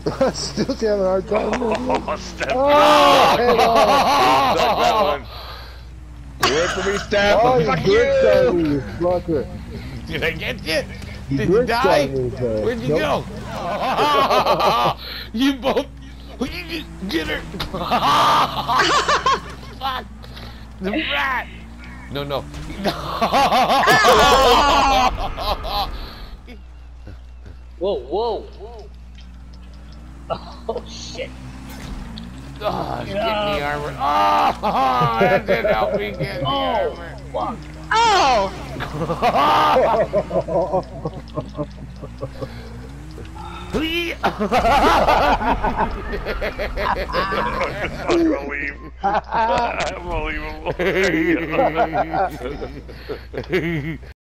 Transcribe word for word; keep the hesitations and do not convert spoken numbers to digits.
Still having a hard time. Oh, Steph. Oh, oh, stuck that one. Work for me, Steph. Oh, you Fuck good son, you. you fucker. Did I get you? You Did you good die? son, you son. Where'd you Nope. go? You both. Get her. Fuck. The rat. No, no. Whoa, whoa, whoa. Oh, shit. Oh, it's getting the armor. Oh, that didn't help me get the Oh, armor. fuck. Oh! Unbelievable. Unbelievable.